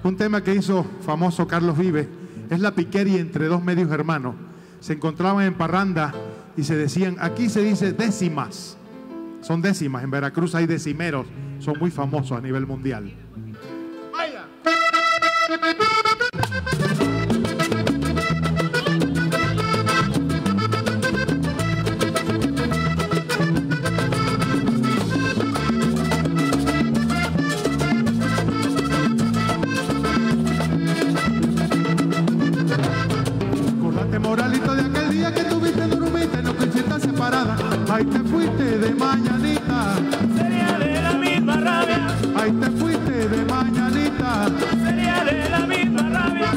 Un tema que hizo famoso Carlos Vives es la piquería entre dos medios hermanos. Se encontraban en parranda y se decían, aquí se dice décimas. Son décimas, en Veracruz hay decimeros, son muy famosos a nivel mundial. ¡Vaya! Moralito, de aquel día que tuviste, dormiste, no quisiste separada. Ahí te fuiste de mañanita. Sería de la misma rabia. Ahí te fuiste de mañanita. Sería de la misma rabia.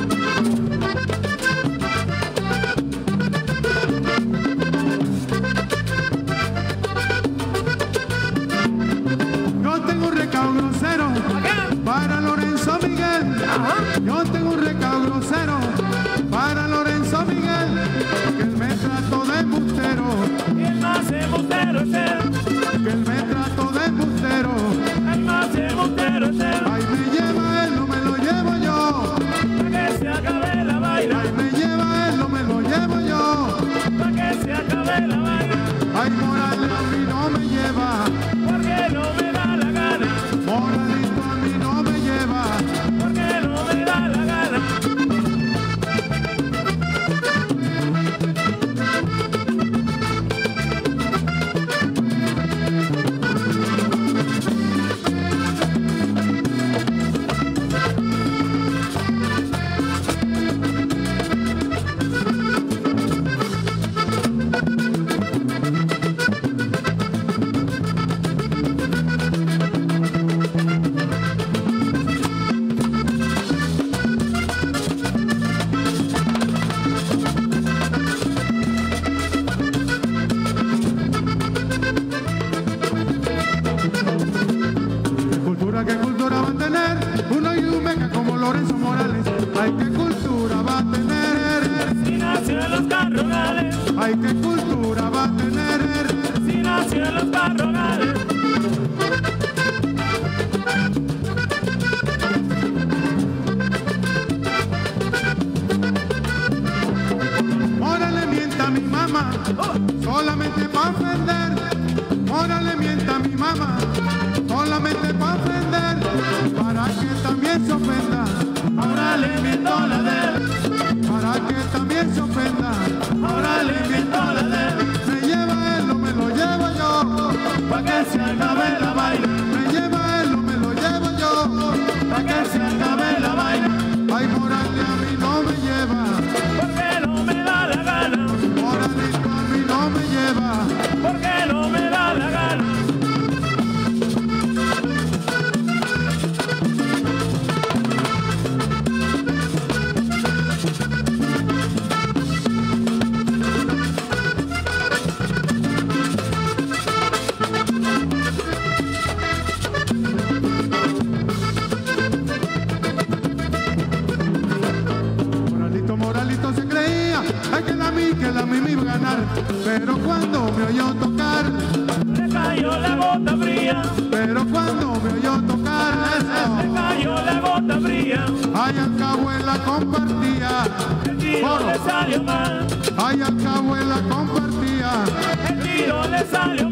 Yo tengo un recado grosero para Lorenzo Miguel. Yo tengo un recado grosero para Lorenzo Miguel, que él me trató de embustero. Y el más embustero es él. Que él me trató de embustero. El más embustero es él. Ahí me lleva él, no me lo llevo yo. Pa' que se acabe la vaina. Ahí me lleva él, no me lo llevo yo. Pa' que se acabe la vaina. Ay, Morales a mí no me lleva. Porque no me da la gana. Moralito a mí no me lleva. Porque no me da la gana. ¿Qué cultura va a tener uno y un meca como Lorenzo Morales? Ay, qué cultura va a tener Si nació en los carronales. ay, qué cultura va a tener Si nació en los carronales. Morales mienta a mi mamá solamente para ofender. Morales mienta a mi mamá solamente para ofender, para que también se ofenda. Ahora le miento la de él. Para que también se ofenda. Ahora le miento la de él. Me lleva él, no me lo llevo yo. Pa' que se acabe la vaina. Me lleva él, no me lo llevo yo. Pa' que se acabe la vaina. Ay, Morales a mí no me lleva. Porque no me da la gana. Moralito a mí no me lleva. Porque no me da la gana. Moralito se creía, ay, que la mí me iba a ganar, pero cuando me oyó tocar, Le cayó la gota fría. pero cuando me oyó tocar, Le eso, cayó la gota fría. ay, al cabo él la compartía, El tiro le salió mal. ay, al cabo él la compartía. El tiro le salió